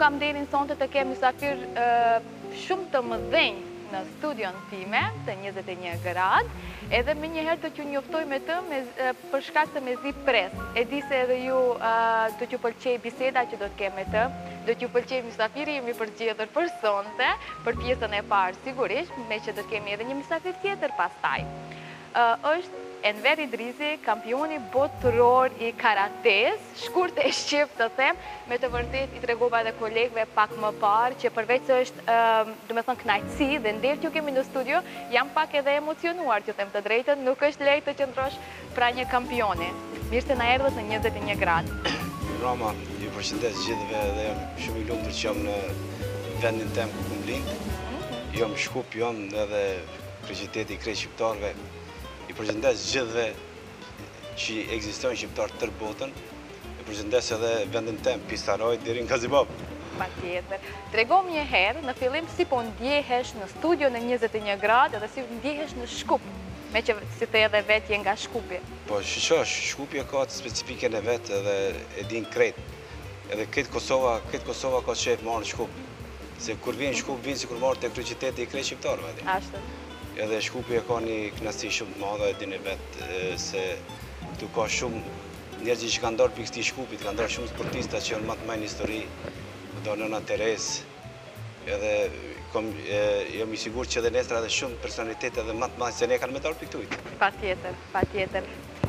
kam nderin sonte të kem mysafir shumë të mëdhenj në studion time të 21 grad, edhe me njëherë të që njoftoj me të për shkak të me zi pres. E di se edhe ju do t'ju pëlqej biseda që do t'kem me të, do t'ju pëlqej mysafiri jemi përgjedhur për sonte, për pjesën e parë sigurisht, me që do t'kemi edhe një mysafir tjetër pastaj. Është Enver Idrisi, kampioni botëror i karates, shkurt e shqip të them, me të vërtet i tregova edhe kolegëve pak më parë, që përveç se është, do me thënë, knajtësi dhe nderë që kemi në studio, jam pak edhe emocionuar, që them të drejtën, nuk është lejtë të qëndrosh pra një kampioni. Mirë se na erdhët në 21 gradë. Rama, ju përshëndes gjithëve dhe jam shumë i lumtur që jam në vendin tem ku kum lind. Jam shkup, jam edhe kryeqyteti i krejt shqiptarëve. I përshëndes gjithëve që ekzistojnë shqiptarë tërë botën. I përshëndes edhe vendin tem, Pisaroj, deri në Kazibab. Patjetër. Tregom një herë, në fillim si po ndjehesh në studio në 21 gradë edhe si ndjehesh në Shkup, me që si të edhe vetë je nga Shkupi. Po, Shkupi ka të specifike në vetë edhe e din krejt. Edhe këtë Kosova ka shef marrë në Shkup. Se kur vinë Shkup, vinë si kur marrë të kryeqyteti i krejt shqiptarëve. Ashtu. Edhe Shkupi e ka një kënaqësi shumë të madhe, e dini vetë se këtu ka shumë njerëz që kanë ndarë pikë këtij Shkupit, kanë ndarë shumë sportista që janë më të mëdhenj histori, do nëna Teres, edhe jam i sigurt që edhe nesër edhe shumë personalitete edhe më të mëdhenj se ne kanë me dalë pikë këtu. Patjetër, patjetër.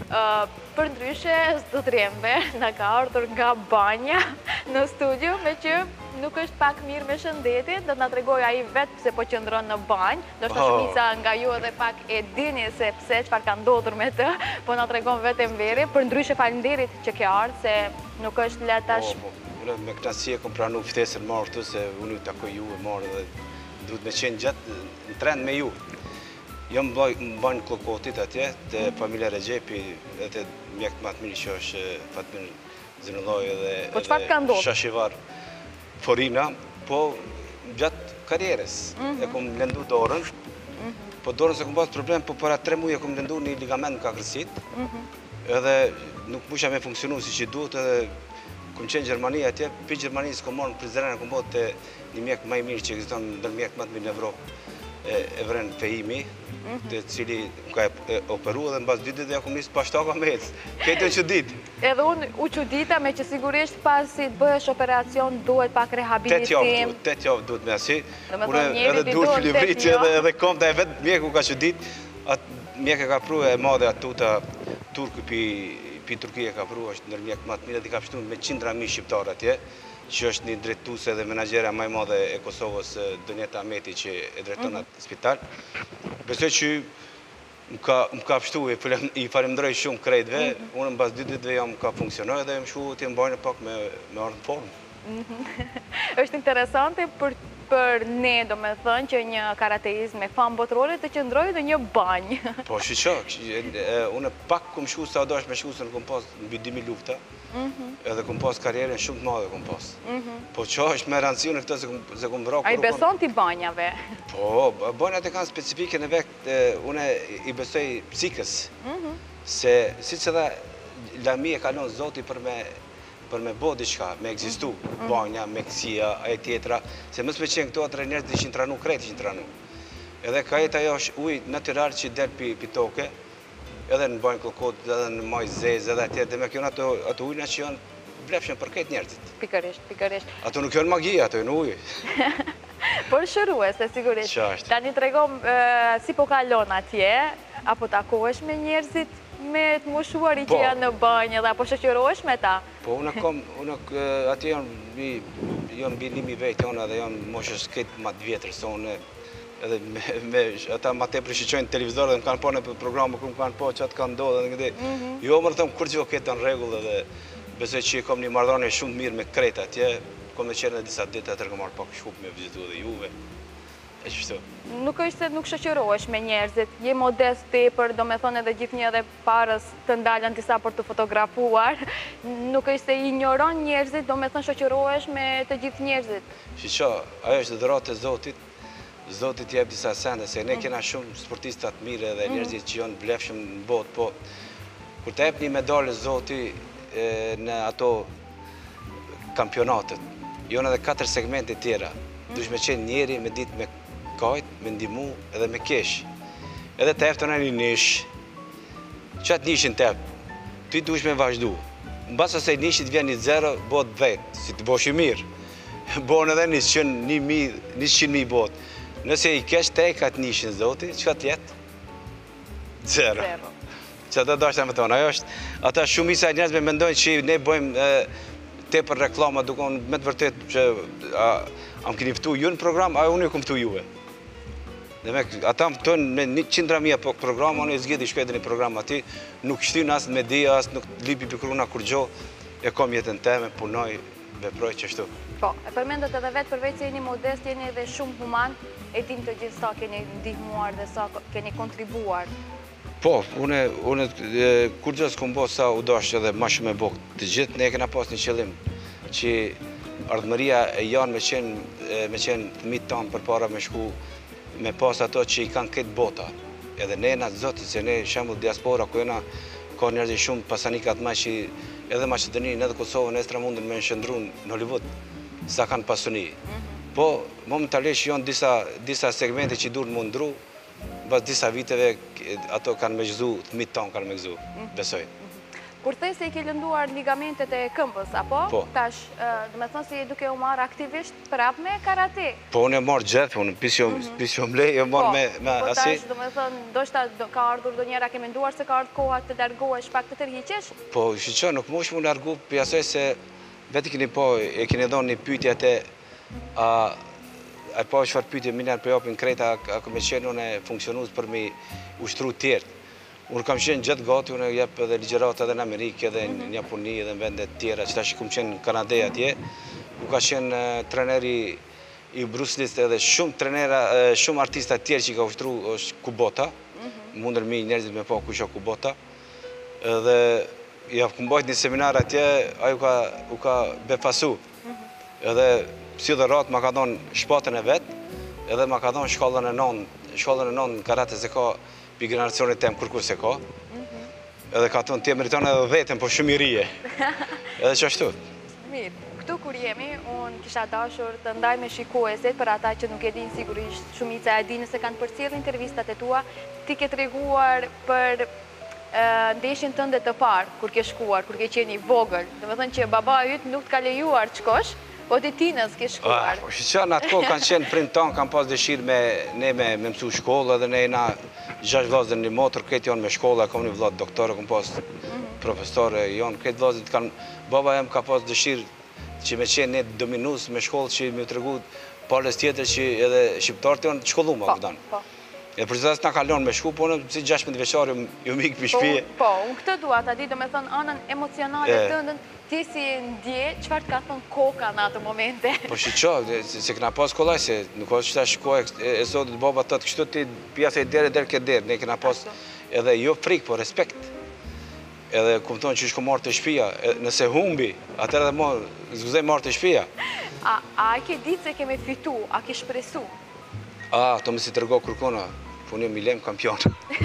Për ndryshe, s'do të rrembe, na ka ardhur nga banja në studio, me që nuk është pak mirë me shëndetit, do të na tregoj ai vetë pse po qëndron në banjë, do të shumica nga ju edhe pak e dini se pse çfarë ka ndodhur me të, po na tregon vetë Enveri. Për ndryshe faleminderit që ke ardhur, se nuk është lehtë tash. Unë me kënaqësi e kam pranuar ftesën marrë këtu se unë ju takoj ju e marrë dhe duhet me qenë gjatë në trend me ju. Jam në banjë Klokotit atje, të familja Regjepi, dhe të mjekët më të mirë që është Fatmir Zinulloj dhe Shashivar Forina, po gjatë karierës e kom lëndu dorën, po dorën se kom pas problem, po para 3 muaj e kom lëndu një ligament në kakërësit, edhe nuk musha me funksionu si që duhet, edhe kom qenë Gjermani atje, për Gjermani s'kom marrë në Prizren, kom bot të një mjek më i mirë që ekziston në mjek më të mirë në Evropë, Evren Fehimi, të cili ka operu dhe në basë 2 ditë dhe ja kom njësë pashtaka me ecë. Këtë që ditë. Edhe unë u qudita me që sigurisht pasi të bëhesh operacion duhet pak rehabilitim. 8 javë duhet me asi. Unë edhe dur filibri që edhe kom të e vetë mjeku ka që ditë. Mjek e ka pru e madhe atuta Turkë pi Turkije ka pru, është nër mjek matë mirë dhe ka pështu me 100.000 shqiptarë atje, që është një drejtuse dhe menagjera maj madhe e Kosovës, Dënjeta Ameti, që e drejton atë spital. Besoj që më ka pështu, i falemdroj shumë krejtve, unë në bas 2 ditëve jam ka funksionoj dhe jam shku të mbajnë pak me ardhë në formë. Është interesante për ne, do me thënë, që një karateist me famë botërore të qëndroj në një banjë. Po, unë pak kom shku sa do është me shku se në kom pas në mbi 2000 lufta, edhe kom pas karierën shumë të madhe kom pas. Po që është me rëndësiju në këtë se kom vra... A i beson t'i banjave? Po, banjat e kanë specifike në vekt, une i besoj psikës, se si që dhe lami e kalon zoti për me bo diqka, me egzistu, banja, me kësia, e tjetra, se mësë me qenë këto atër njerës dhe ishin tranu, krejt ishin tranu. Edhe ka jetë ajo është uj natyral që del pi toke, edhe në banjë Klokot, edhe në maj zezë, edhe atje, dhe me kjo në ato ujna që janë vlefshën për këtë njerëzit. Pikërisht. Ato nuk janë magia, ato janë ujë. Por shëruese, sigurisht. Tani tregom si po kalon atje, apo takohesh me njerëzit, me të mushuari që janë në banjë dhe apo shoqërohesh me ta? Po, unë atje janë bilimi vetë janë dhe janë moshës këtë ma të vjetër, se unë edhe ata ma te prishiqojnë televizor dhe më kanë po në programë, më kanë po që atë kanë do dhe në këti. Jo, më rëtëm, kur që këtë në regullë dhe besoj që kom një mardhane shumë mirë me krejtë atje, kom në qenë në disa ditë atër kom marrë pak shkup me vizitu dhe juve. Nuk është se nuk shoqërohesh me njerëzit, je modest tepër, do me thonë edhe gjithë një edhe parës të ndalën disa për të fotografuar, nuk është se ignoron njerëzit, do me thonë shoqërohesh me të gjithë njerëzit. Shqa, ajo është dhëratë e Zotit, Zotit jep disa sende, se ne kena shumë sportistat mire dhe njerëzit që janë blefshëm në botë, po kur të jep një medalë Zotit në ato kampionatet, Jonë edhe 4 segmente tjera. Dush me qenë njeri me ditë me kajt, me ndimu edhe me kesh. Edhe të eftën e një nish, qatë nishin të eftë, ty dush me vazhdu. Në basa se nishit vjen një 0, bot 10, si të bosh i mirë. Bon edhe 100.000 bot. Nëse i kesh të e ka të nishin zoti, që ka tjetë? 0. Që të dashtë e më tonë. Ajo është, ata shumë isa e njerëzve mendojnë që ne bëjmë te për reklama, dukon me të vërtet që am keni ftu ju në program, a unë ju kom ftu juve. Ata më tonë me 100.000 programa, unë e zgjedi shpejtë një program ati, nuk shtin asë në media, asë nuk lipi për kruna kur gjo, e kom jetën teme, punoj, veproj qështu. Po, e përmendët edhe vetë përveç se jeni modest, jeni edhe shumë human, e dim të gjithë sa keni ndihmuar dhe sa keni kontribuar. Po, unë kur gjë s'kom bo sa u dash edhe ma shumë e bo të gjithë, ne e kena pas një qëllim që ardhëmëria e janë me qenë të mitë tanë për para me shku me pas ato që i kanë këtë bota. Edhe ne na zotit, se ne shembull diaspora, ku jena ka njerëz shumë pasanikat ma që edhe Maqedoninë, edhe Kosovën, edhe mundin me nshëndru në Hollywood, sa kanë pasuni. Po, momentalisht janë disa segmente që duhet më ndru, bas disa viteve ato kanë me gëzu, të mitë tonë kanë me gëzu, besoj. Kur thej se i ke lënduar ligamentet e këmbës, apo? Po. Tash, dhe me thonë si duke u marrë aktivisht prap me karate. Po, unë e marrë gjithë, unë pisjo mlej, e marrë me asi. Po, tash, dhe me thonë, do shta ka ardhur do njera, ke menduar se ka ardhur koha të largohesh pak të tërhiqesh? Po, shqyqo, nuk mosh mu largu, për jasoj se veti keni po, e keni dhonë një pytje atë, a po qëfar pytje minjar për jopin krejta, a këme qenë unë e funksionus për mi ushtru tjertë. Unë kam qenë gjithë gati, unë jep edhe ligjerat edhe në Amerikë, edhe në Japoni, edhe në vendet tjera, që ta që kam qenë në Kanadej atje. U ka qenë treneri i Bruce Lee edhe shumë artista tjerë që i ka ushtru është Kubota. Mundër mi njerëzit me po ku isha Kubota. Edhe ja këmbajt një seminar atje, ajo u ka befasu. Edhe si dhe ratë ma ka donë shpatën e vetë, edhe ma ka donë shkallën e nonë në karate se ka për generacionit tem kërkur se ka. Edhe ka tonë tje meritonë edhe vetën, po shumë i rije. Edhe që ashtu. Mirë, këtu kur jemi, unë kisha dashur të ndaj me shikuesit për ata që nuk e din sigurisht shumica e dinë se kanë përcjellë intervistat e tua, ti ke treguar për ndeshin tënde të parë, kur ke shkuar, kur ke qenë i vogël. Dhe me thënë që baba ytë nuk t'ka lejuar të shkosh, po ti tinës ke shkuar. Po që në atë kohë kanë qenë prind tonë, kanë pas dëshirë me mësu shkollë, edhe ne na 6 vllazë në një motër, këtë janë me shkolla, kam një vllazë doktore, kam pas profesore, janë këtë vllazët kanë, baba jem ka pas dëshirë që me qenë ne dominus me shkollë që me tregu palës tjetër që edhe shqiptarët janë të shkollu ma këtanë. E për zesë nga kalon me shku, po në si 16 veçar ju mikë për shpije. Po, unë këtë dua ta di, do me thonë anën emocionale tëndën, ti si ndje, qëfar të ka thonë koka në atë momente? Po shqo, se këna pas kollaj, se nuk është që ta shkoj e sotit baba të të kështu ti pjase i dere ke derë, ne këna pas edhe jo frikë, po respekt. Edhe këmë tonë që shko marrë të shpia, nëse humbi, atër edhe mo zguzej marrë të shpia. A ke ditë se keme fitu, a ke shpresu? To me si të rgo kërkona, po një milem kampion.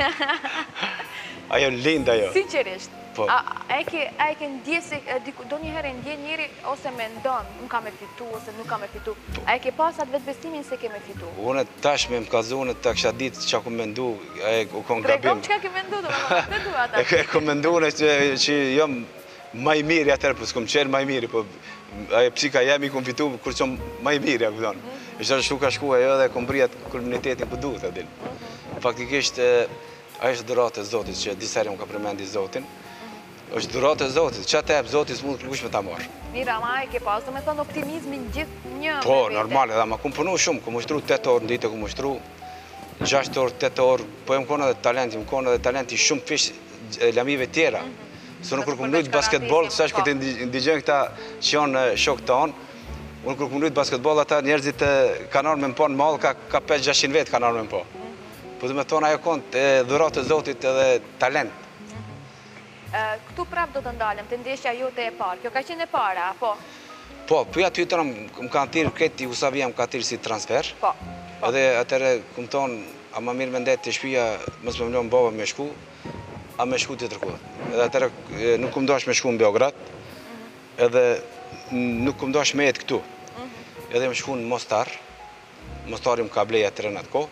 Ajo linda jo. Sinqerisht, a e ke ndje se, do një herë ndje njeri ose me ndonë, nuk ka me fitu ose nuk ka me fitu. A e ke pas atë vetë bestimin se ke me fitu? Unë tash me më kazu, unë të kësha ditë që ku mendu, u kon gabim. Trekom që ka ke mendu, do më të duha ta. E ku mendu në që jam maj mirë atër, për s'kom qenë maj mirë, po psika jemi kom fitu, kur qom maj mirë, ja këtonë. Ishtë shtu ka shku ajo dhe kom brijat kulminitetin ku duhet, adin. Faktikisht, ajo është dhuratë e Zotit, që diseri më ka përmendi Zotin. është dhuratë e Zotit, që të ebë Zotit s'mund të kërkush me ta marrë. Mira, ma e ke pas, do me thonë optimizmin gjithë një me Po, vete. normal, edhe ma kumë punu shumë, kumë ushtru 8 orë në ditë, kumë ushtru 6 orë, 8 orë, po e më kona dhe talenti shumë fish lamive tjera. Së në kur kumë lujtë basketbol, sa është këtë indigjen këta që janë shok të anë, unë kur kumë lujtë basketbol, ata njerëzit kanë arë me më po në malë, ka 5-600 vetë kanë arë me më po. Po dhe me thonë ajo konë dhuratë e Zotit edhe talent. Këtu prap do të ndalem, të ndeshja jote e parë. Kjo ka qenë e para, po? Po, për ja ty të më kanë tirë këtë Jusavia më ka tirë si transfer. Po. Edhe atëre, këmë tonë, a ma mirë me ndetë të shpia, mësë me mlojnë baba me shku, a me shku të tërku. Edhe atëre, nuk këmë dosh me shku në Beograd, edhe nuk këmë dosh me jetë këtu. edhe më shku në Mostar. Mostari më ka blej atëre në atë kohë.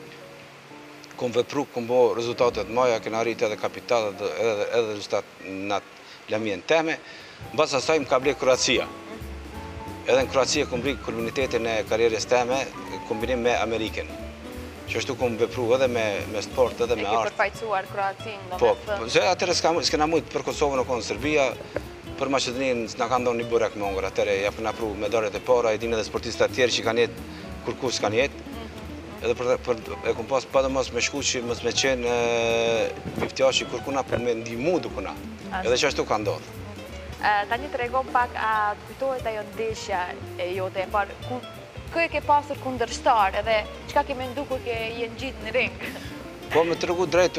Kom vepru, kom bo rezultatet maja, kena arrit edhe kapitalet edhe rezultat në atë lamjen teme. Në bas asaj më ka blej Kroacia. Edhe në Kroacia kom bri kulminitetin e karierës teme, kombinim me Amerikën. Që ashtu kom vepru edhe me sport, edhe me artë. E ke përfaqësuar Kroacinë, do Po, me thënë. se atëre s'kena mujtë për Kosovën o konë Serbia, për Maqedoninë s'na ka ndonë një burek me ongër, atëre ja përna pru medaljet e para, e din edhe sportistat tjerë që kanë jetë, kur kush s'kanë jetë. Edhe e kom pas pa dhe mos me shku që mos me qenë piftjashi kërkuna për me ndihmu dukuna. Edhe që ashtu ka ndodhë. Tani të regom pak, a të kujtohet ajo ndeshja e jote e parë, kë e ke pasur kundërshtar edhe qka ke mendu kur ke jenë gjitë në ring? Po me të regu drejt,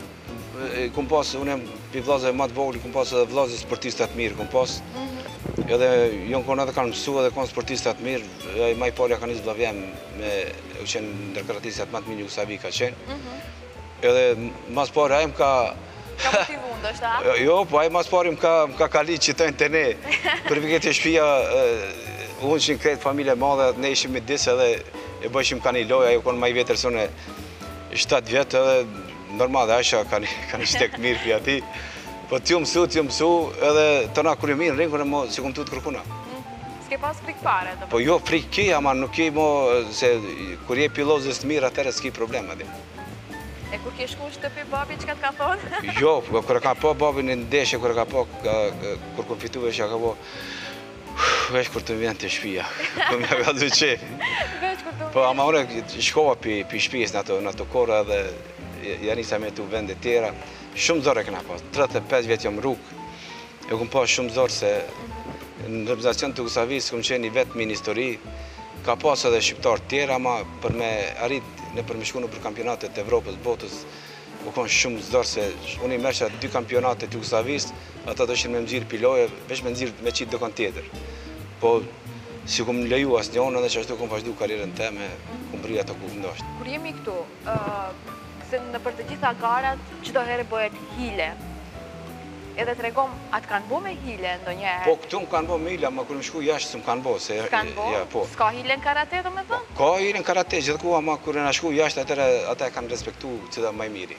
unë kom pas, unë pi vlazë e matë vogli, kom pas edhe vlazë sportistat mirë, kom pas. Edhe jonë konë edhe kanë mësu edhe konë sportistat mirë, i maj parja ka njësë vlavjem me u qenë ndërkaratistat matë mirë Jugoslavi ka qenë. Edhe mas parja e më ka... Ka motivu ndoshta? Jo, po aj mas pari më ka kali qitojnë të ne. Për viket e shpia, unë që në kretë familje madhe, ne ishim me disë edhe e bëjshim ka një loj, ajo konë ma i vjetër sone 7 vjetë edhe normal dhe Aisha ka një shtek mirë për ati. Po t'ju mësu, edhe tëna kur ju mirë në ringën e mo, si kom tu të kërkuna. S'ke pas frikë fare? Po jo, frikë ki, ama nuk ki mo, se kur je pilozës të mirë, atërë s'ki problem adi. E kur ke shku shtëpi babi, që ka të ka thonë? Jo, kër e ka po babi në ndeshje, kër e ka po, kër kom fitu vesh, ja ka po, vesh kur të vjen të shpia, këm ja ka dhu qef. Vesh kur të vjen. Po, ama unë shkova pi shpijës në ato kora dhe janisa me tu vende tjera. Shumë zorë e këna pas, 35 vjetë jam rrugë, e kom pas shumë zorë se në reprezentacion të Jugoslavisë kom qenë i vetëmi në histori, ka pas edhe shqiptarë tjera, ama për me arrit në përmishkunu për kampionatet Evropës, botës, u konë shumë zdorë se unë i mërësha 2 kampionatet Jugoslavisë, ata të ishin me mëzirë piloje, veç me mëzirë me qitë dëkon tjetër. Po, si kom leju asë njonë, edhe që ashtu kom vazhdu karierën teme, kom bri ato ku ndashtë. Kur jemi këtu, se në për të gjitha garat, qdo herë bëhet hile. Edhe të regom, atë kanë bo me hile ndo njëherë? Po, këtu më kanë bo me hile, ama kër më shku jashtë së më kanë bo. S'kanë bo? S'ka hile në karate, do me thënë? Ka hile në karate, gjithë ku, ama kër në shku jashtë, ata e kanë respektu që da maj miri.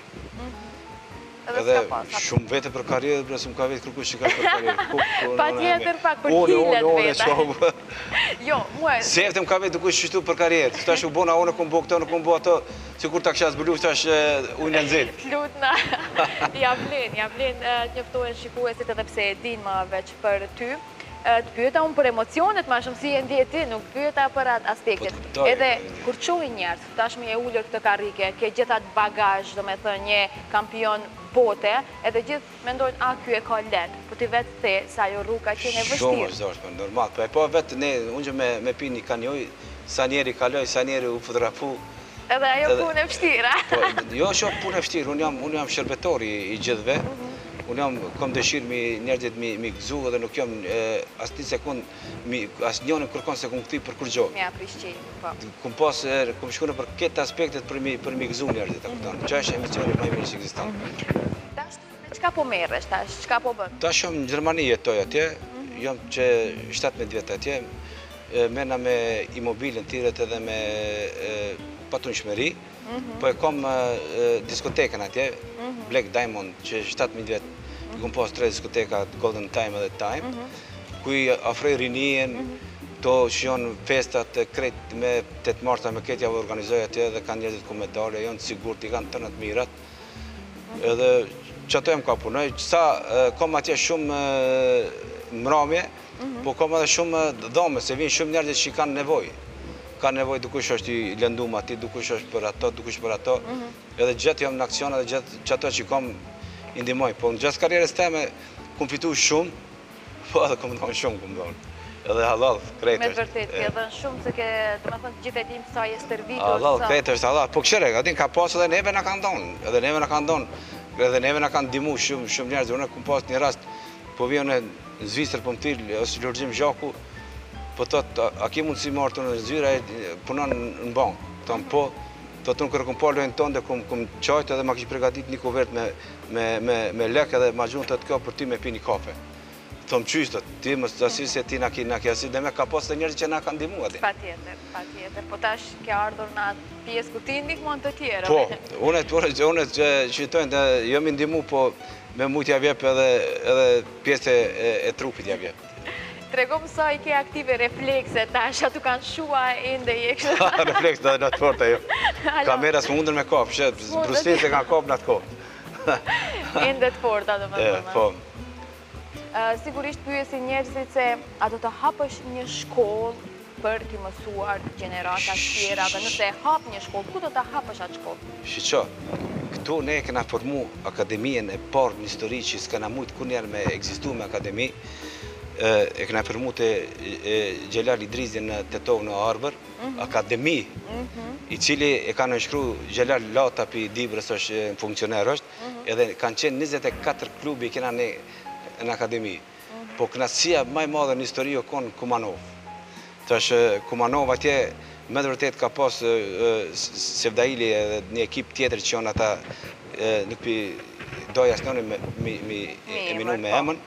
Edhe shumë vete për karierë, bre së më ka vetë kërkush që ka për karierë. Pa tjetër pak për hilet vete. Jo, muaj. Sefte më ka vetë dukush qështu për karierë. Së tash u bona, unë kom bo këto, në kom bo ato, si kur ta kësha zbëllu, së tash unë në nëzit. Lutna. Ja vlen, njëftojnë shikuesit edhe pse e din ma veç për ty. Të pyeta unë për emocionet ma shumë si e ndjeti, nuk pyeta për atë aspektet. Edhe kur qohi njerës, tashmë e ullër këtë karike, ke gjithat bagaj, do me thë një kampion bote, edhe gjithë mendojnë, a, kjo e ka letë, po ti vetë the, sa jo rruga që në vështirë. Shumë është zorë, normal, po vetë ne, unë që me pi një kanjoj, sa njeri kaloj, sa njeri u fotografu. Edhe ajo punë e vështira. Jo, shumë punë e vështirë, unë jam shërbetori i gjithve, unë kom dëshirë njerëzit mi gëzu edhe nuk jam asë një sekund, asë njënën kërkon se kom këti për kur gjo. Mi aprishqi, po. Kom shkune për këtë aspektet për mi gëzu njerëzit, që është emisioni më i mirë që eksiston. Tash, me qka po merresh, tash, qka po bën? Tash jam në Gjermani jetoj atje, jam që 17 vjetë atje, mena me imobilën tiret edhe me patunshmeri, po e kom diskotekën atje, Black Diamond, që 17 vjetë, i kom pas 3 diskoteka, Golden Time edhe Time, kuj afroj rinien, to që janë festat krejt me 8 marta me ketja vë organizoj atje dhe kanë njerëzit ku medalje, janë sigur t'i kanë tërnët mirat, edhe që ato jem ka punoj, sa kom atje shumë mramje, po kom edhe shumë dhome, se vinë shumë njerëzit që i kanë nevoj. Ka nevoj dukush është i lëndum ati, dukush është për ato, dukush për ato, edhe gjithë jam në aksion edhe gjithë që ato që kom i ndimoj. Po në gjithë karierës teme, kom fitu shumë, po edhe kom ndonë shumë, kom ndonë. Edhe halal, krejtë është. Me të vërtet, ke dhënë shumë, se ke, të me thënë, gjithë e dim sa je stërvitur. Halal, krejtë është, halal. Po këshire, adin ka pas edhe neve në kanë ndonë, edhe neve në kanë ndonë, edhe neve në kanë dimu shumë njerëzë. Unë kom pas një rast, po vion në Zvistër, po më tilë, ose Lorgjim Zhaku, po thot, a ki mundë si marë të në zyra e punon në bankë. Thonë, po, thot, unë kërë kom pa lojnë tonë dhe kom qajtë edhe ma kishë pregatit një kuvert me lek edhe ma gjunë të kjo për ty me pi një kafe. Thom qysh, ti mos të asyri se ti na ki asyri, dhe me ka pas të njerëz që na kanë ndihmuar aty. Patjetër. Po tash ke ardhur në atë pjesë ku ti ndihmon të tjerë. Po, unë qytojnë, jo mi ndihmu, po me mujt ja vjep edhe pjesë e trupit ja vjep. Tregom sa i ke aktive reflekse, tash atu kanë shua ende i e kështë. Refleks dhe në të forta jo. Kamera s'më mundër me kap, Bruce Lee se ka kap në atë kohë. Ende të forta, do më thëmë. Po. Sigurisht pyesi njerëzit se a do të hapësh një shkollë për t'i mësuar gjenerata tjera, dhe nëse e hap një shkollë, ku do të hapësh atë shkollë? Shqo, këtu ne kena formu akademien e parë në histori që s'kena mujtë kur njerë me egzistu me akademi, e kena formu të Gjelal Idrizi në Tetovë në Arbër, akademi, i cili e ka nënshkru Gjelal Lata për Dibrës është funksioner është, edhe kanë qenë 24 klubi kena ne në akademi, po kënaqësia më e madhe në histori o konë Kumanov. Tash Kumanov atje me të vërtet ka pas Sevdaili edhe një ekip tjetër që janë ata nuk pi doja s'noni mi eminu me emën.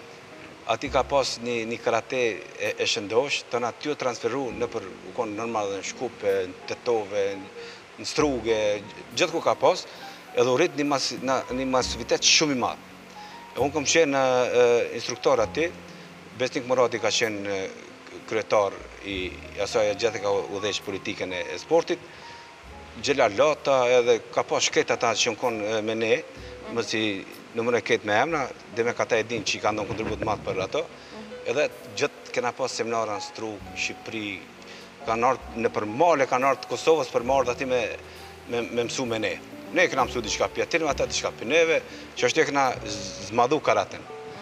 Ati ka pas një karate e shëndosh, të në aty o transferu në për u konë normal dhe në Shkupe, në Tetove, në Struge, gjithë ku ka pas, edhe u rrit një masivitet shumë i madhë. Unë kom qenë instruktor ati, Besnik Murati ka qenë kryetar i asaj gjithë ka udheq politikën e sportit, Gjelal Lata edhe ka pas shkret ata që në konë me ne, mësi në mëre ketë me emna, dhe me kata e din që i ka ndonë kontribut matë për ato, edhe gjithë kena pas seminara në Strug, Shqipëri, kanë ardhë në për male, kanë ardhë Kosovës për më ardhë ati me mësu me ne. Ne kena mësu diçka për atyrim, ata diçka për neve, që është e kena zmadhu karaten.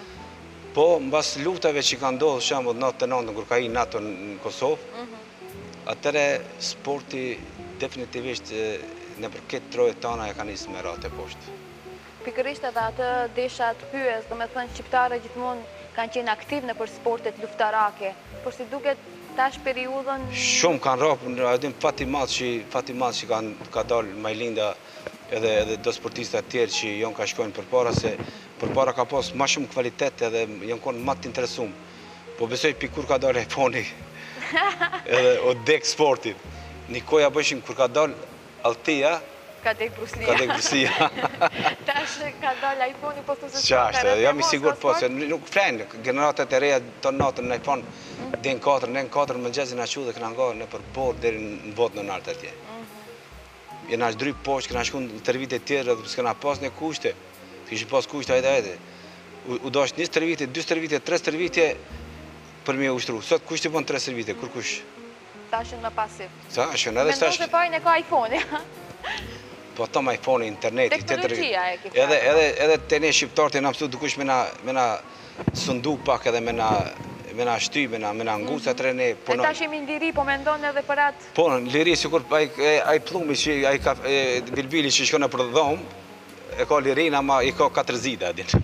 Po, në bas luftave që i ka ndodhë shambut 99 kur ka i NATO në Kosovë, atëre sporti definitivisht në përket troje tana e ka njësë me rate poshtë. Pikërisht edhe atë desha të pyes, do me thënë shqiptare gjithmonë kanë qenë aktiv në për sportet luftarake, por si duket tash periudhën... Shumë kanë rapë, adim fati madhë që ka dalë Majlinda edhe do sportistat tjerë që jonë ka shkojnë për para, se për para ka pas ma shumë kvalitet edhe jonë konë ma të interesumë. Po besoj pikur ka dalë iPhone-i edhe o dek sportit. Një koja bëshim kur ka dalë Altia, ka dek Bruce Lee. Tash ka dalë iPhone-i, po të se Qashtë, jam i sigur po, se nuk frenë, generatet e reja të natën në iPhone, dhe në 4 më gjezin a që dhe këna nga në për borë dhe në botë në nartë atje. Jena është drypë poshtë, këna shku në tërvite tjerë, dhe s'këna pas në kushte, kështë pas kushte, ajde. U do është 20 tërvite, 2 tërvite, 3 tërvite për mi e ushtru. Sot kushte bon 3 tërvite, kur kush? Tashin më pasiv. Tashin, edhe stash... Mendo se fajnë e ka iPhone, po tom iPhone, interneti, teknologjia e kifra. Edhe të ne shqiptarët e në mësu dukush me na sundu pak edhe me na shty, me na ngusë, atëre ne punojnë. E tash jemi në liri, po me ndonë edhe për atë? Po, në liri, si kur aj plumi që aj bilbili që shkone për dhomë, e ka lirin, ama i ka 4 zida, adin.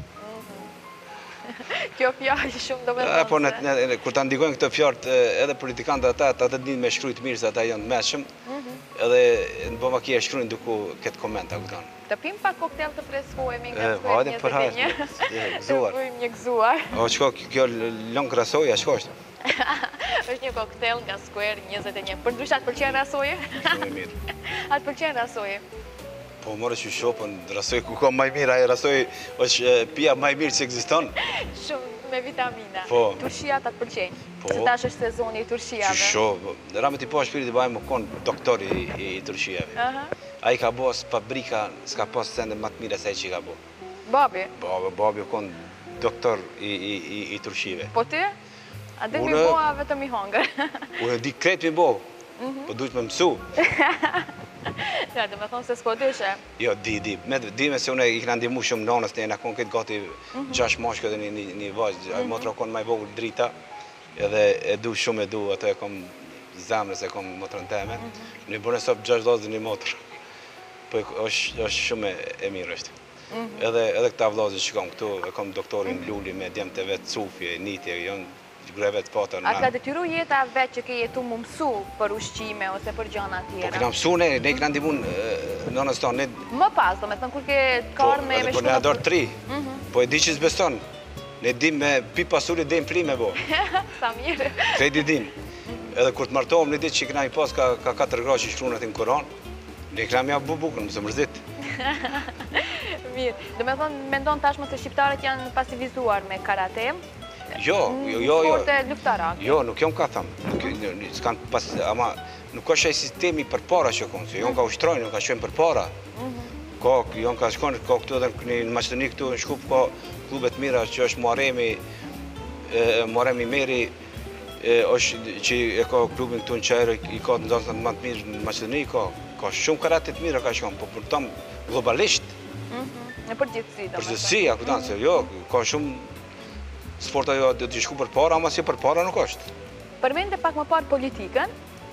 Kjo fjallë shumë do me thonë po, kur të ndikojnë këtë fjallët, edhe politikantët ata të din me shkrujt mirë, se ata janë të meshëm, edhe në bëma kia shkrujnë duku këtë komenta këtanë. Të pim pa koktel të freskojemi nga të hajde për hajde, të bëjmë një gëzuar. O, qko, kjo lëngë rasoja, qko është? është një koktel nga Square 21. Për ndryshat përqenë rasoje? Shumë e mirë. Atë përqenë rasoje? Po, mërë që shopën, rasoj ku ka maj mirë, aje rasoj është pia maj mirë që egziston. Shumë me vitamina. Po. Turshia të përqenjë. Po. Se tash është sezoni i turshiave. Që shopë, ramet i po shpirit i bajmë më konë doktori i turshiave. A i ka bo fabrika, s'ka pas sende më të mire se që i ka bo. Babi? Babi o konë doktor i turshive. Po ti? A dhe mi bo a vetëm i hongër? Unë di kretë mi bo, po dujtë me mësu. Ja, dhe me thonë se s'ko dishe. Jo, di me se unë i këna ndimu shumë nanës, ne në konë këtë gati 6 moshkë dhe një vajzë, motra konë maj vogël drita, edhe e du shumë e du, ato e kom zemrës e kom motrën teme, në bërën sop 6 dozë dhe një motrë, po është shumë e mirë është. Edhe këta vlozë që kom këtu, e kom doktorin Luli me djemë të vetë Sufje, Nitje, jonë greve të patër. A ka detyru jeta vetë që ke jetu më mësu për ushqime ose për gjana tjera? Po këna mësu ne këna ndimun nënës tonë. Më pas, do me thënë kur ke karë me Po, ne adorë 3, po e di që s'beston. Ne dim me pi pasuri dhe më prime bo. Sa mirë. Krejt i dim. Edhe kur të martohem në ditë që këna i pas ka 4 gra që shkruan atë në Koran, ne këna mja bukën, mësë mërzit. Mirë. Do me thonë, mendon tashmë se shqiptarët janë pasivizuar me karate? Jo. Sporte luftarake? Jo, nuk jom ka thëmë. Ama nuk është e sistemi për para që konë, se jom ka ushtrojnë, nuk ka qenë për para. Jom ka shkonë, ka këtu edhe në Maqedoni këtu në Shkup, ka klubet mira që është Muaremi Meri, që e ka klubin këtu në Qajrë, i ka të ndonë më të mirë në Maqedoni, ka shumë karate të mira ka shkonë, po për tëmë globalisht. Në përgjithësi. Përgjithësi, a këtanë, se jo, ka shumë sporta jo të shku për para, ama si për para nuk është. Përmende pak më parë politikën,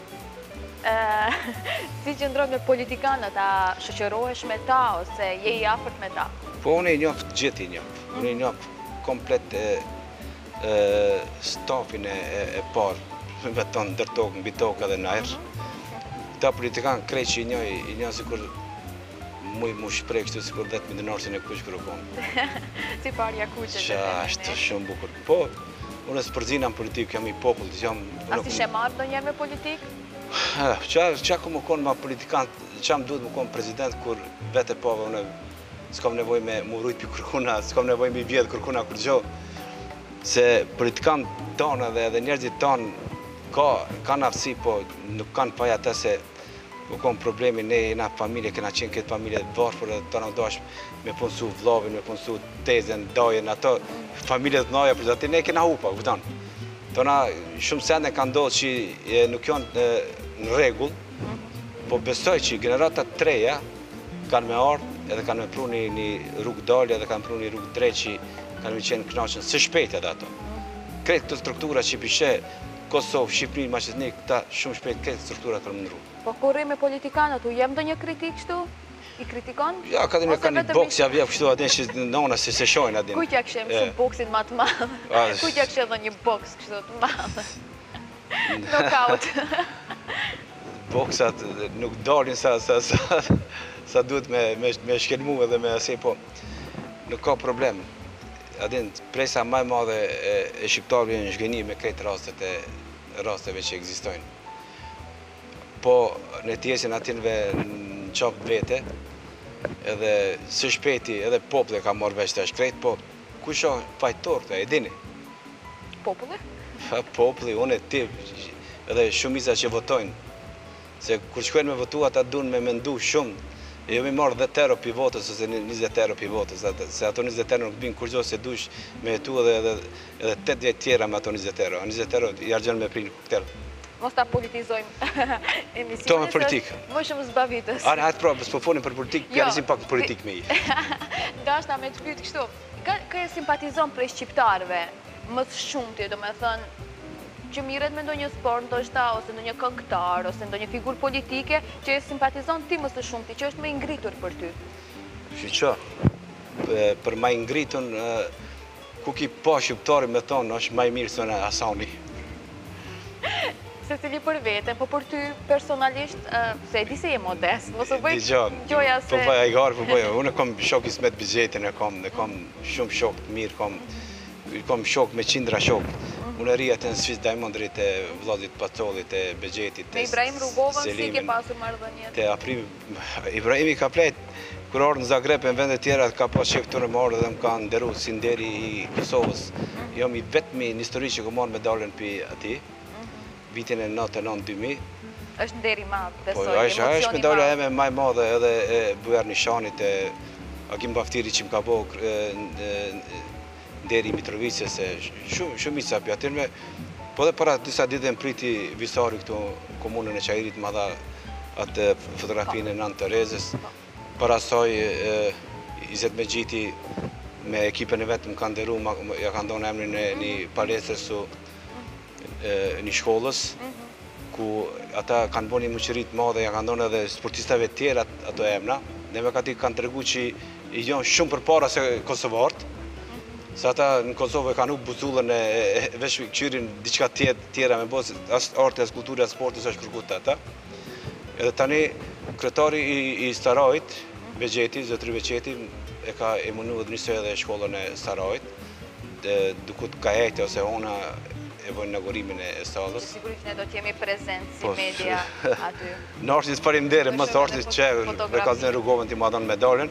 si që ndrojnë me politikanët, a shoqërohesh me ta, ose je i afërt me ta? Po, unë e njofë gjithë i njofë. Unë e njofë komplet stafin e parë, me tonë ndër tokë, mbi tokë edhe në ajrë. Ta politikanë krejt që i njofë si kur mu shprej kështu si kur 10.000 dinarë që në kuqë kërë konë. Si parja kuqët. Qa është shumë bukur. Po, unë e së përzina në politikë, jam i popull. A si shemarë do njerë me politikë? Qa ku më konë ma politikant, qa më duhet më konë prezident kur vete pove, unë s'kam nevoj me më rujt për kërkuna, s'kam nevoj me i vjedhë kërkuna kur gjo. Se politikant tonë edhe njerëzit tonë ka nafsi, po nuk kanë paja të se më konë problemi, ne na familje, kena qenë këtë familje të varfër edhe të dash me punësu vlovin, me punësu tezen, dajen, ato familje të naja, për ati ne kena hupa, këtan. Tona shumë sende ka ndodhë që nuk janë në regull, po besoj që generatat treja kanë me ardhë edhe kanë me pru një rrugë dalje edhe kanë pru një rrugë drejt që kanë me qenë knaqën së shpejt edhe ato. Kretë këtë struktura që pishe Kosovë, Shqipëri, Maqedoni, këta shumë shpejt kretë struktura të rëmëndru. Po kur me politikanët, u jem do një kritik shtu? I kritikon? Ja, ka dhe një ka një boks, ja vjef kështu adin që nona se se shojnë adin. Kujtja këshem shumë boksin ma të madhë? Kujtja këshem dhe një boks kështu të madhë? Knockout. Boksat nuk dalin sa duhet me shkelmu edhe me asej, po nuk ka problem. Adin, presa maj madhe e shqiptarëve në shgeni me krejtë rasteve që egzistojnë. Po në tjesin atinve në qapë vete, edhe së shpeti edhe popullë ka marrë veç të shkrejt, po kusha fajtor të e dini? Popullë? Popullë, unë e ti, edhe shumica që votojnë. Se kur shkojnë me votu, ata dunë me mendu shumë, jo mi marrë 10 euro pi votës ose 20 euro pi votës, se ato 20 euro nuk binë kur gjo se dush me jetu edhe 8 vjetë tjera me ato 20 euro. 20 euro i argjen me prinë këtër. Mos ta politizojmë emisionin. To me politikë. Më shumë zbavitës. Hajtë pra, s'po fonin për politikë, pjerisim pak politikë me i. Dashna me të pytë kështu, kërë simpatizon prej shqiptarëve, më të shumëti, do me thënë, që miret me ndonjë sport, ndoshta, ose ndonjë këngëtar, ose ndonjë figurë politike, që e simpatizon ti më së shumëti, që është më ingritur për ty? Që për më ingritun, ku ki pa shqiptari me thonë, është më i mirë së në Hasani. Se cili për vetën, po për ty personalisht, se e di se je modest, mos o bëjt gjoja se... Po bëja i garë, po bëja, unë kom shok i smet bizjetin, e kom shumë shok të mirë, kom shok me qindra shok. Unë e rria të në Swiss Diamondrit, e Vladit Pacollit, e Begjetit, me Ibrahim Rugovën, si ke pasur marrëdhëniet? Ibrahimi ka plejt, kur orë në Zagreb e në vendet tjera, ka pas që këture më orë dhe më ka nderu si nderi i Kosovës. Jom i vetëmi një histori që ku marrë medalën për ati, vitin e 99-2000. është nderi madhë, besoj, emocioni madhë. është medalja e me maj madhe edhe e Bujar Nishanit, e Akim Baftiri që më ka bo nderi Mitrovicës, shumë i sapi atirme, po dhe para disa ditë më priti visari këtu komunën e Qajirit më dha atë fotografinë e Nën Terezës. Para saj Izet Megjiti me ekipën e vetë më ka nderu, ja ka ndonë emrin e një palesër su një shkollës, ku ata kanë bo një muqërit madhe, ja ka ndonë edhe sportistave tjera ato emna, dhe me ka ti kanë të regu që i gjonë shumë për para se Kosovartë, se ata në Kosovë e kanë u buzullën e vesh këqyrin diqka tjera me bosë, as artë, as kulturë, as sportës është kërkut të ata. Edhe tani, kretari i Starajt, Begjeti, Zotri Begjeti, e ka emunu dhe njësoj edhe shkollën e Starajt, dukut ka ejtë ose ona e vojnë inaugurimin e stadit. Sigurisht ne do t'jemi prezent si media aty. Narshtis faleminderit, më Narshtis që me ka zënë rrugovën ti ma dhënë medaljen.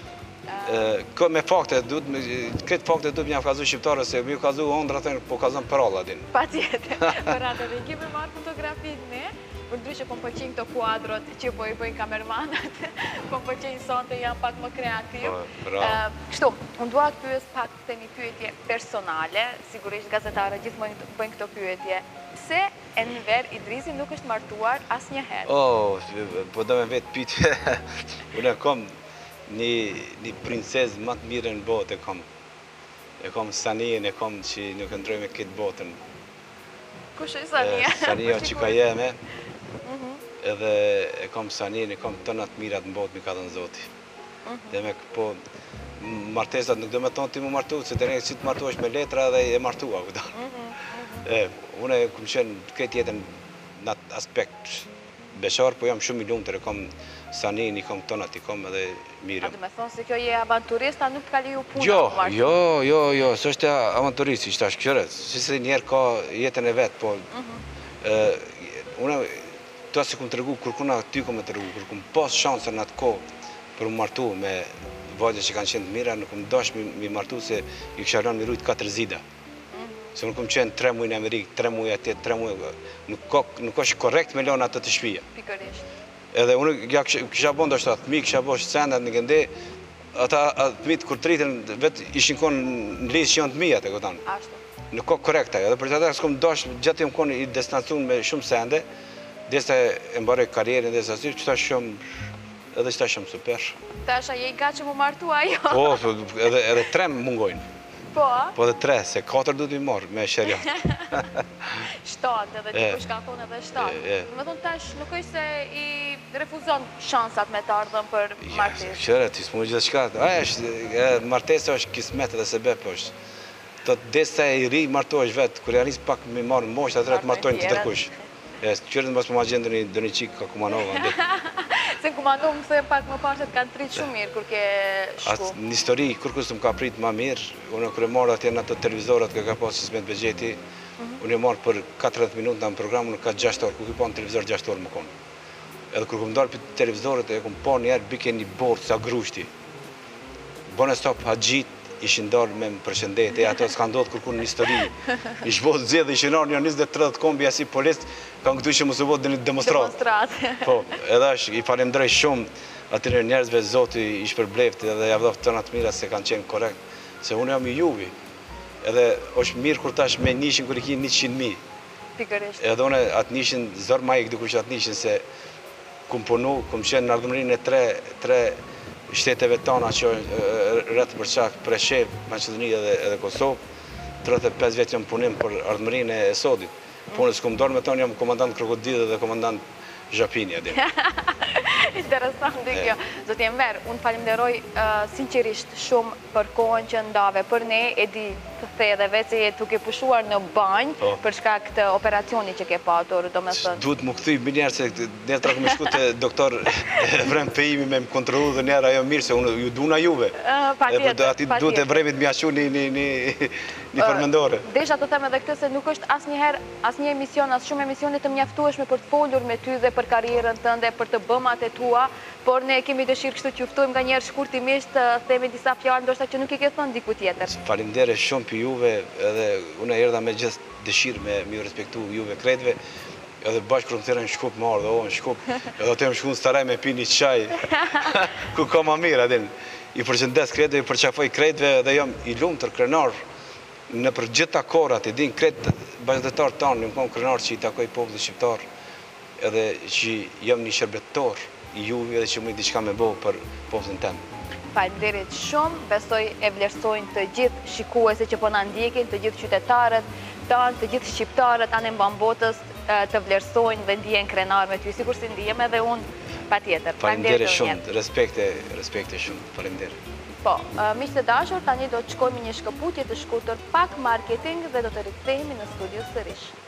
Me fakte, këtë fakte duhet m'ja kazu shqiptarë, se m'ju kazu ondra thënë, po kazon për alla din. Pa tjetë, për atë dhe kemi marrë fotografit ne, për ndryshe po më pëlqejnë këto kuadrot që po i bëjnë kamermanat, po më pëlqejnë sonte janë pak më kreativ. Kështu, unë dua të pyes pak të një pyetje personale, sigurisht gazetarët gjithmonë bëjnë këto pyetje. Pse Enver Idrisi nuk është martuar asnjëherë? Po do me vetë pyetje, unë kom një princezë më të mirë në botë e kom. E kom Sanien, e kom që nuk ndroj me këtë botën. Kush është Sania? Sania që ka jeme, edhe e kom Sanien, e kom të të mirat në botë, mi ka dhënë Zoti. Dhe me po, martesat nuk do me tonë ti mu martu, se të ne si të martu është me letra dhe e martua. Une këmë qenë këtë jetën në aspekt beshar, po jam shumë i lumë të rekom Sanin, i kom tonat, i kom edhe mirëm. A të me thonë se kjo je avanturista, nuk ka liju puna? Jo, së është avanturist, ishte ashtë kërët. Si se njerë ka jetën e vetë, po... Une, të asë këmë të regu, kërkuna ty këmë të regu, kërkëm pas shansën në atë ko për më martu me vajtë që kanë qenë të mira, nuk këmë dash mi martu se i kësharon mi rujtë 4 zida. Se nuk këmë qenë 3 muaj në Amerikë, 3 muaj atje, 3 muaj... Nuk është korekt me lona atë të shpija. Pikërisht. Edhe unë kisha bon do shtë atëmi, kisha bo sendat në gënde, ata atëmit kur të rritën, vetë ishin konë në lisë që janë të mijat e këtanë. Ashtu. Nuk ka korekta, edhe për që ata s'kom dash, gjatë jam konë i destinacion me shumë sende, desa e mbaroj karrierin, desa si, qëta shumë, edhe qëta shumë super. Tasha, je i gatë që mu martu ajo? Po, edhe 3 mungojnë. Po, a? Po edhe 3, se 4 duhet mi marrë me shërjat. 7, edhe dikush ka thonë edhe 7. Me thonë tash, nuk është se i refuzon shansat me të ardhën për martesë. Qëre, ti s'mu gjithë shka. Martesë është kismet edhe se bepë është. Të desa e i ri martohesh vetë, kër janis pak mi marrë moshtë, atëre të martojnë të tërkush. Qërët në basë më ma gjenë dë një qikë ka Kumanova. Se në Kumanova më thëjë pak më pashtet kanë pritë shumë mirë kur ke shku. Në histori, kërkus të më ka pritë ma mirë, unë kërë marrë atje në ato televizorat ka pasë që s'met bëgjeti, unë e marrë për 40 minutë në program, unë ka 6 orë, ku ki pa në televizor 6 orë më konë. Edhe kërë këmë dalë për televizorët, e këmë pa njerë bike një borë sa grushti. Bone stop haqjit, ishin dalë me më përshëndet, ato s'ka ndodhë kërkur në histori. Ishë vodë zedhe, ishin arë një 20-30 kombi asi polist, kanë këtu që më së vodë dhe një demonstrat. Po, edhe i falemdrej shumë atyre njerëzve, Zoti ishë përbleft edhe javdhoftë të natë mira se kanë qenë korekt, se unë jam i juvi. Edhe është mirë kur tash me nishin kër i ki 100.000. Pikërisht. Edhe une atë nishin, zërë ma i këtë që atë nishin se kumë punu, kumë qenë në ardhëmërinë e 3 shteteve tona që rrëtë për qak Preshev, Maqedoni edhe Kosovë, 35 vjetë jam punim për ardhëmërinë e Sodit. Punës këmë dorë me tonë jam komandant Krokodilë dhe komandant Zhapini. Interesant dhe kjo. Zoti Enver, unë falimderoj sinqerisht shumë për kohën që ndave për ne, e di të the edhe vetë se je duke pushuar në banjë për shkak të operacioni që ke patur, do me thënë. Duhet më këthuj më njerë se njerë tra këmë shku të doktor vrem pejimi me më kontrolu dhe njerë ajo mirë se unë ju duna juve. Pa tjetër. Ati duhet e vremit më jashu një përmendore. Desha të them edhe këtë se nuk është asnjë emision, as shumë emisionit të mjaftueshme për të folur me ty dhe për karrierën tënde, për të bëmat e tua, por ne kemi dëshirë kështu që juftojmë nga njerë shkurtimisht të themi disa fjalë, ndoshta që nuk i ke thënë diku tjetër. Faleminderit shumë për juve, edhe unë erdha me gjithë dëshirë me ju respektu juve kretve, edhe bashkë kërë më thire në Shkup më ardhe, në Shkup, edhe të më shku në staraj me pi një qaj, ku ka ma mirë, adin. I përqëndes kretve, i përqafoj kretve, edhe jam i lumë tër krenar, në për gjitha korat, i din kretë bashkëtetar tanë, një më kom krenar që i takoj popullë shqiptar, edhe që jam një shërbetor i juve, edhe që më i diçka me bo për popullën temë. Faleminderit shumë, besoj e vlerësojnë të gjithë shikuesit që po na ndjekin, të gjithë qytetarët tanë, të gjithë shqiptarët anë mban botës të vlerësojnë dhe ndihen krenar me ty, sikur si ndihem edhe unë patjetër. Faleminderit shumë, respekte shumë, faleminderit. Po, miqtë e dashur, tani do të shkojmë një shkëputje të shkurtër pak marketing dhe do të rikthehemi në studio sërish.